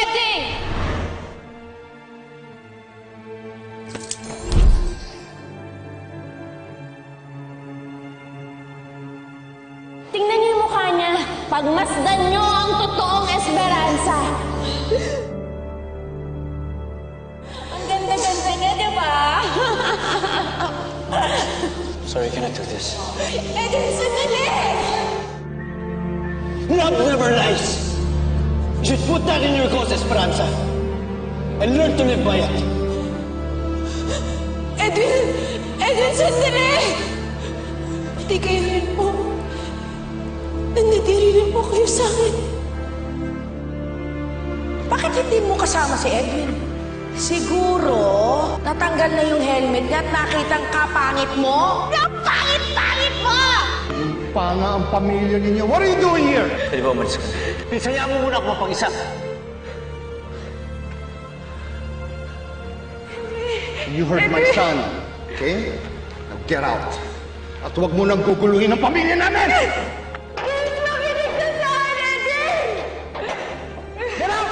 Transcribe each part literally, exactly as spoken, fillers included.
wedding! Tingnan niyo yung mukha niya. Pagmasdan niyo ang totoong Esperanza. Ang ganda-ganda niya, di ba? Sorry, can I do this? Edwin, sandali! Love never lies! You should put that in your cause, Esperanza. And learn to live by it. Edwin! Edwin, sandali! Hindi kayo rin po. Nanditiri rin po kayo sa akin. Bakit hindi mo kasama si Edwin? Siguro, natanggal na yung helmet niya at nakitang kapangit mo? Kapangit-pangit mo! Pa nga ang pamilya ninyo. What are you doing here? Pwede ba umalis ka? Please, hayaan mo muna ako mapag-isa. You heard my son, okay? Now get out. At huwag mo nang guguluhin ang pamilya namin! Makinig ka sa akin, Edwin! Get out!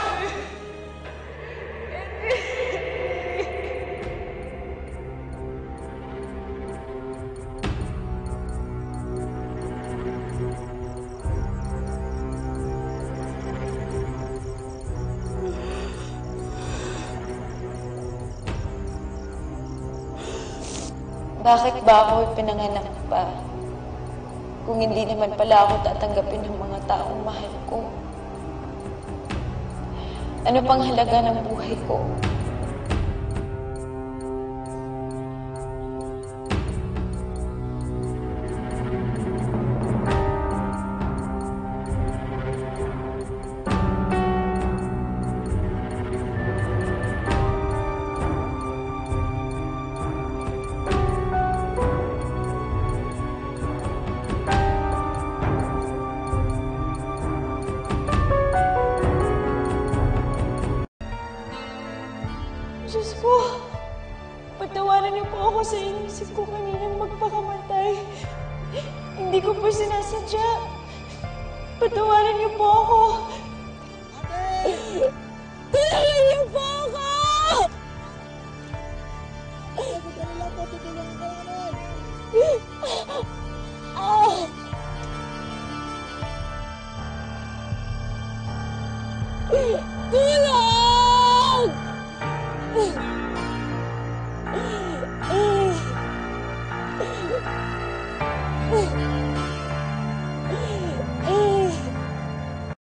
Bakit ba ako pinanganak pa? Kung hindi naman pala ako tatanggapin ng mga taong mahal ko. Ano pang halaga ng buhay ko? Diyos ko, patawaran niyo po ako sa inisip ko kaninang magpakamatay. Hindi ko po sinasadya. Patawaran niyo po ako. Tulungan niyo po ako! Ah! Tulong! Oh.